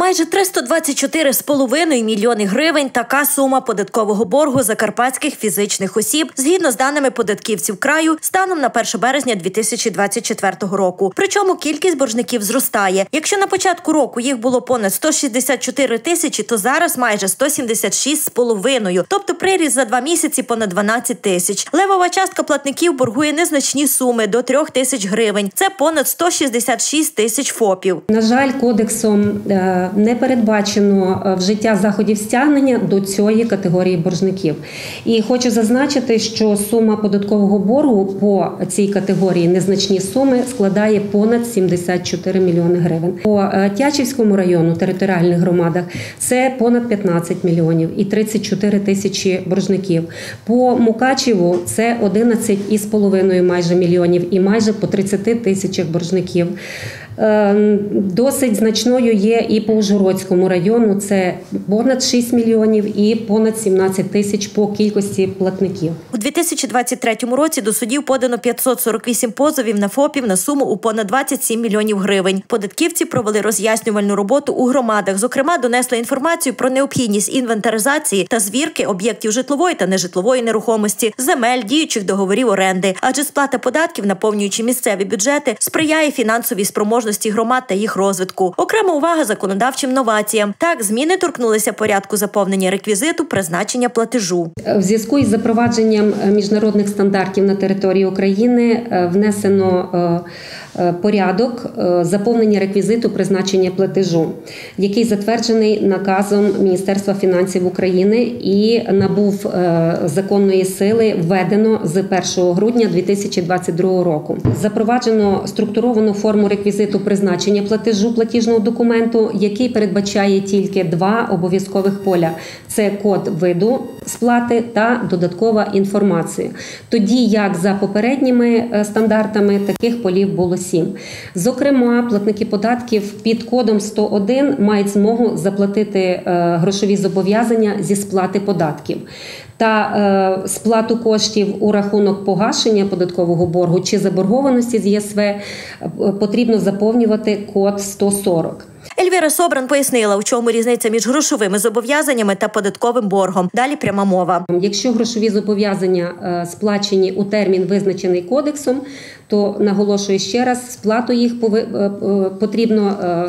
Майже 324,5 мільйони гривень – така сума податкового боргу закарпатських фізичних осіб, згідно з даними податківців краю, станом на 1 березня 2024 року. Причому кількість боржників зростає. Якщо на початку року їх було понад 164 тисячі, то зараз майже 176,5. Тобто приріст за 2 місяці понад 12 тисяч. Левова частка платників боргує незначні суми – до 3 тисяч гривень. Це понад 166 тисяч ФОПів. На жаль, кодексом не передбачено вжиття заходів стягнення до цієї категорії боржників. І хочу зазначити, що сума податкового боргу по цій категорії незначні суми складає понад 74 мільйони гривень. По Тячівському району, територіальних громадах, це понад 15 мільйонів і 34 тисячі боржників. По Мукачеву це 11,5 майже мільйонів і майже по 30 тисячах боржників. Досить значною є і по Ужгородському району, це понад 6 мільйонів і понад 17 тисяч по кількості платників. У 2023 році до судів подано 548 позовів на ФОПів на суму у понад 27 мільйонів гривень. Податківці провели роз'яснювальну роботу у громадах. Зокрема, донесли інформацію про необхідність інвентаризації та звірки об'єктів житлової та нежитлової нерухомості, земель, діючих договорів оренди. Адже сплата податків, наповнюючи місцеві бюджети, сприяє фінансовій спроможності громад та їх розвитку. Окрема увага законодавчим новаціям. Так, зміни торкнулися порядку заповнення реквізиту призначення платежу. В зв'язку із запровадженням міжнародних стандартів на території України внесено порядок заповнення реквізиту призначення платежу, який затверджений наказом Міністерства фінансів України і набув законної сили, введено з 1 грудня 2022 року. Запроваджено структуровану форму реквізиту призначення платежу платіжного документу, який передбачає тільки 2 обов'язкових поля – це код виду сплати та додаткова інформація. Тоді, як за попередніми стандартами, таких полів було 7. Зокрема, платники податків під кодом 101 мають змогу заплатити грошові зобов'язання зі сплати податків. Та сплату коштів у рахунок погашення податкового боргу чи заборгованості з ЄСВ потрібно заповнювати код 140. Ельвіра Собран пояснила, у чому різниця між грошовими зобов'язаннями та податковим боргом. Далі пряма мова. Якщо грошові зобов'язання сплачені у термін, визначений кодексом, то, наголошую ще раз, сплату їх потрібно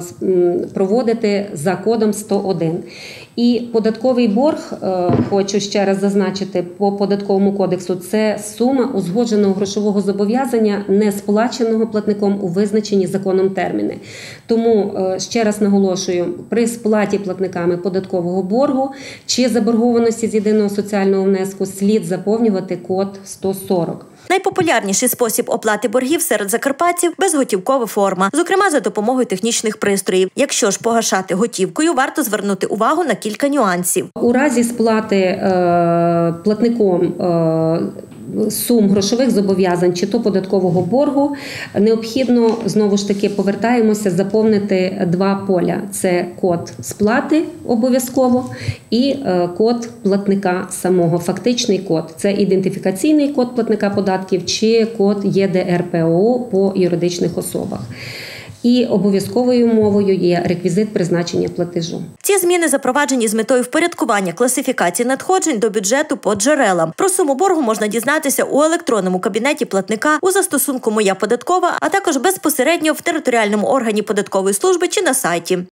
проводити за кодом 101. І податковий борг, хочу ще раз зазначити, по податковому кодексу, це сума узгодженого грошового зобов'язання, не сплаченого платником у визначені законом терміни. Тому, ще раз наголошую, при сплаті платниками податкового боргу чи заборгованості з єдиного соціального внеску слід заповнювати код 140. Найпопулярніший спосіб оплати боргів серед закарпатців – безготівкова форма, зокрема за допомогою технічних пристроїв. Якщо ж погашати готівкою, варто звернути увагу на кілька нюансів. У разі сплати платником сум грошових зобов'язань чи то податкового боргу, необхідно, знову ж таки, повертаємося, заповнити 2 поля. Це код сплати обов'язково і код платника самого, фактичний код. Це ідентифікаційний код платника податків чи код ЄДРПО по юридичних особах. І обов'язковою умовою є реквізит призначення платежу. Ці зміни запроваджені з метою впорядкування класифікації надходжень до бюджету по джерелам. Про суму боргу можна дізнатися у електронному кабінеті платника, у застосунку «Моя податкова», а також безпосередньо в територіальному органі податкової служби чи на сайті.